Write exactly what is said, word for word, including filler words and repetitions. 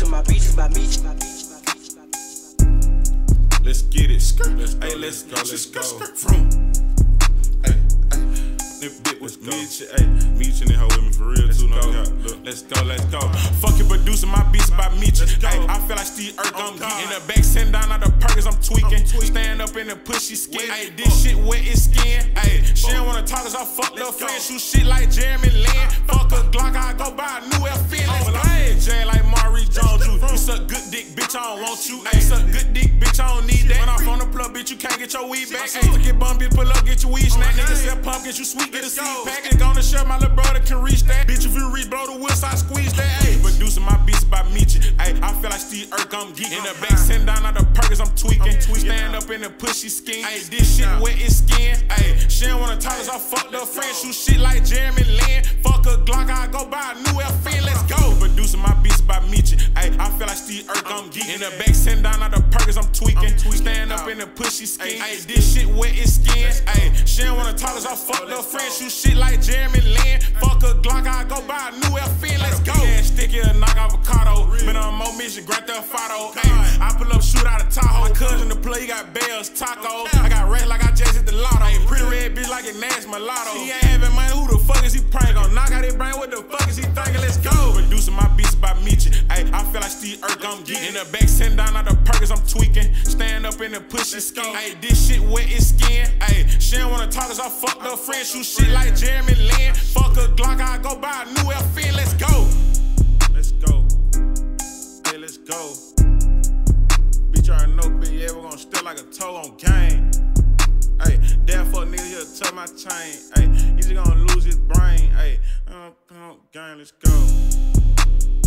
producing my beats is by me. Let's get it. Let's go, hey, let's go, let's go. Vroom. Hey, hey. This bit was Meech, hey. Meech in the hoe with me for real too, no cap. Look, let's go, let's go. Fucking producing my beats by Meech. Hey, I feel like Steve Urkel, I'm geeking. In the back, sitting down out the Perkins, I'm tweaking. Stand up in the pushy skin. Hey, this shit wet is skin. Hey, she don't wanna talk cause I fucked her friend. Shoot shit like Jeremy Lin. Fuck a Glock, I go buy a new F N. Let's go. Jay like Marie Jones. You, you suck good dick, bitch, I don't want you. Hey, suck good dick, bitch, I don't need that. When I'm on the plug, bitch, you can't get your weed back. Hey, get bum, bitch, pull up, get your weed snack. Nigga sell pump, get you sweet, get a seed pack. Nigga gonna share my little brother can reach that. Bitch, if you reach, blow the wheels, I squeeze that. Hey, producing my beats by Meech. Hey, I feel like Steve Urkel, I'm geeking. In the back, sitting down out the Perkins, I'm tweaking. Stand up in the pushy skin. Hey, this shit wet is skin. Hey, she don't wanna talk cause I fucked her friend. Shoot shit like Jeremy Lin. Fuck a Glock, I go buy a new F N. Let's go. Producing my beats by Meech. Hey, I feel like Steve Urkel, I'm geeking. In the back, sitting down out the Perkins, I'm tweaking. Stand up in the pushy skin. Hey, this shit wet is skin. Hey, she don't wanna talk cause I fucked her friend. Shoot shit like Jeremy Lin. Fuck a Glock, I go buy a new F N. Let's go. Yeah, sticky a knock avocado. Been on more mission, Grand Theft Auto. Hey, I pull up, shoot out of Tahoe. My cousin the play, he got bells, tacos. I got rest like I just hit the lotto. Hey, pretty red bitch like a Nash mulatto. He ain't having money, who the fuck is he praying? Gon' knock out his brain, what the fuck is he thinking? Let's go. Producing my beats by Meech. Hey, I feel like Steve Urkel, I'm geeking. In the back, sitting down out the Perkins, I'm tweaking. Stand up in the pushy skin. Hey, this shit wet is skin. Hey, she don't wanna talk cause I fucked her friend. Shoot shit like Jeremy Lin. Fuck a Glock, I go buy a new F N. Let's go. Let's go. Hey, let's go. Bitch, you already know, bitch, yeah, we're gonna step like a toe on game. Hey, that fuck nigga here touch my chain. Hey, he's gonna lose his brain. Hey, uh, uh, gang, let's go.